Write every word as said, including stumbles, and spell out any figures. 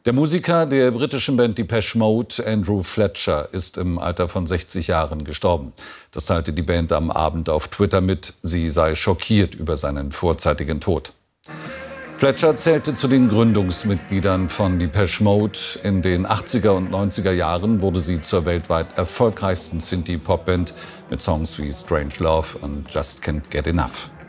Der Musiker der britischen Band Depeche Mode, Andrew Fletcher, ist im Alter von sechzig Jahren gestorben. Das teilte die Band am Abend auf Twitter mit. Sie sei schockiert über seinen vorzeitigen Tod. Fletcher zählte zu den Gründungsmitgliedern von Depeche Mode. In den achtziger und neunziger Jahren wurde sie zur weltweit erfolgreichsten Synthie-Pop-Band mit Songs wie Strange Love und Just Can't Get Enough.